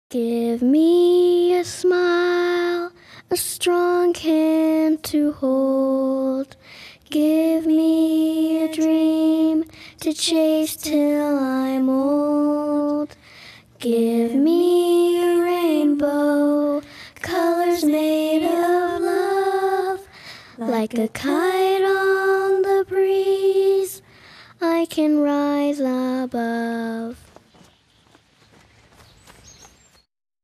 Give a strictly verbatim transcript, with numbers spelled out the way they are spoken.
Give me a smile, a strong hand to hold. Give me a dream to chase till I'm old. Give me a rainbow, colors made of love. Like a kite on the breeze, I can ride